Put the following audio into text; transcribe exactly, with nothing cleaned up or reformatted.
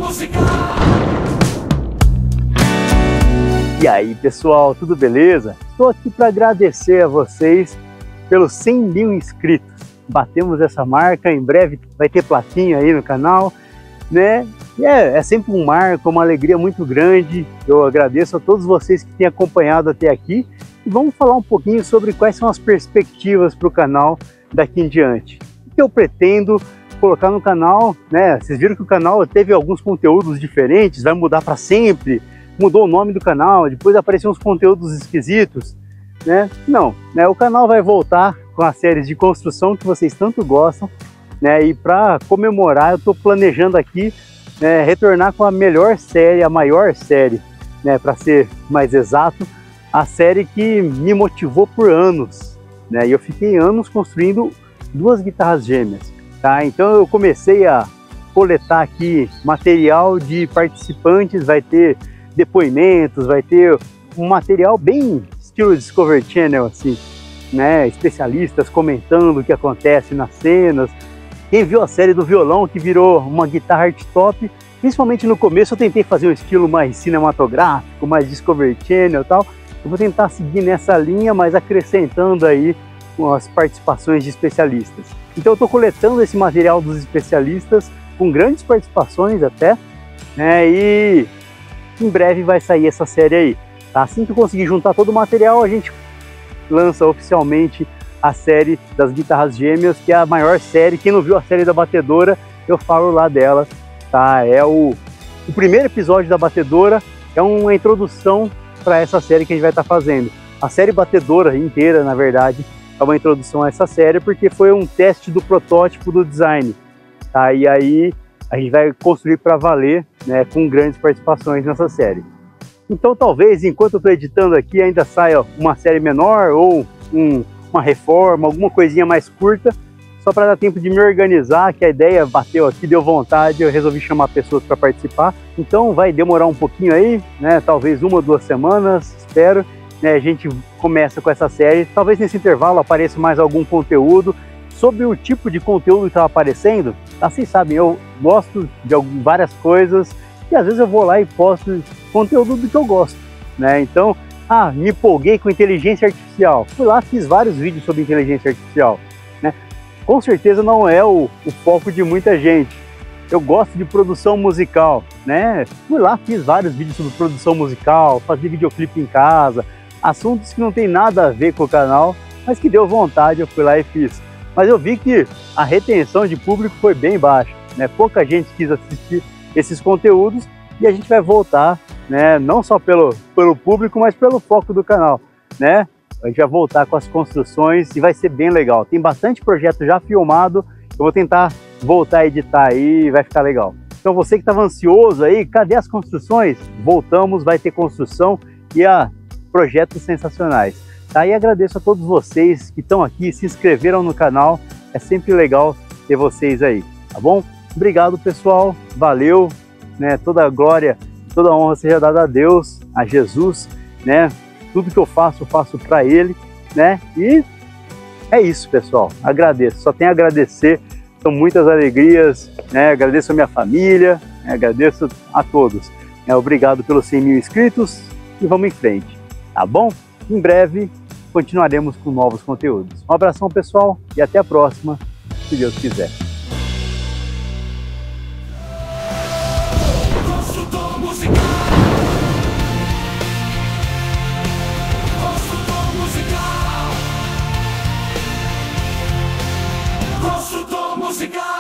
E aí pessoal, tudo beleza? Estou aqui para agradecer a vocês pelos cem mil inscritos. Batemos essa marca, em breve vai ter plaquinha aí no canal, né? E é, é sempre um marco, uma alegria muito grande. Eu agradeço a todos vocês que têm acompanhado até aqui. E vamos falar um pouquinho sobre quais são as perspectivas para o canal daqui em diante. O que eu pretendo colocar no canal, né? Vocês viram que o canal teve alguns conteúdos diferentes, vai mudar para sempre. Mudou o nome do canal, depois apareceram uns conteúdos esquisitos, né? Não, né? O canal vai voltar com as séries de construção que vocês tanto gostam, né? E para comemorar, eu estou planejando aqui, né, retornar com a melhor série, a maior série, né? Para ser mais exato, a série que me motivou por anos, né? E eu fiquei anos construindo duas guitarras gêmeas, tá? Então eu comecei a coletar aqui material de participantes, vai ter depoimentos, vai ter um material bem estilo Discovery Channel, assim, né? Especialistas comentando o que acontece nas cenas. Quem viu a série do violão, que virou uma guitarra art top, principalmente no começo eu tentei fazer um estilo mais cinematográfico, mais Discovery Channel e tal. Eu vou tentar seguir nessa linha, mas acrescentando aí as participações de especialistas. Então eu estou coletando esse material dos especialistas, com grandes participações até, né? E em breve vai sair essa série aí, tá? Assim que eu conseguir juntar todo o material, a gente lança oficialmente a série das guitarras gêmeas, que é a maior série. Quem não viu a série da Batedora, eu falo lá dela, tá? É o, o primeiro episódio da Batedora, é uma introdução para essa série que a gente vai estar fazendo. A série Batedora inteira, na verdade, é uma introdução a essa série, porque foi um teste do protótipo do design, tá? E aí a gente vai construir para valer, né, com grandes participações nessa série. Então talvez, enquanto eu estou editando aqui, ainda saia uma série menor ou um, uma reforma, alguma coisinha mais curta, só para dar tempo de me organizar, que a ideia bateu aqui, deu vontade, eu resolvi chamar pessoas para participar. Então vai demorar um pouquinho aí, né, talvez uma ou duas semanas, espero, né, a gente começa com essa série. Talvez nesse intervalo apareça mais algum conteúdo. Sobre o tipo de conteúdo que está aparecendo, assim, sabem, eu gosto de várias coisas e às vezes eu vou lá e posto conteúdo do que eu gosto, né? Então, ah, me empolguei com inteligência artificial, fui lá, fiz vários vídeos sobre inteligência artificial, né? Com certeza não é o, o foco de muita gente. Eu gosto de produção musical, né? Fui lá, fiz vários vídeos sobre produção musical, fazer videoclipe em casa, assuntos que não tem nada a ver com o canal, mas que deu vontade, eu fui lá e fiz. Mas eu vi que a retenção de público foi bem baixa, né? Pouca gente quis assistir esses conteúdos e a gente vai voltar, né? Não só pelo, pelo público, mas pelo foco do canal, né? A gente vai voltar com as construções e vai ser bem legal. Tem bastante projeto já filmado, eu vou tentar voltar a editar aí e vai ficar legal. Então você que estava ansioso aí, cadê as construções? Voltamos, vai ter construção e a projetos sensacionais. Tá? E agradeço a todos vocês que estão aqui, se inscreveram no canal, é sempre legal ter vocês aí, tá bom? Obrigado pessoal, valeu, né? Toda a glória, toda a honra seja dada a Deus, a Jesus, né? Tudo que eu faço, eu faço para Ele, né? E é isso pessoal, agradeço, só tenho a agradecer, são muitas alegrias, né? Agradeço a minha família, né? Agradeço a todos, né? Obrigado pelos cem mil inscritos e vamos em frente, tá bom? Em breve continuaremos com novos conteúdos. Um abração pessoal e até a próxima, se Deus quiser. Construtor musical. Construtor musical. Construtor musical.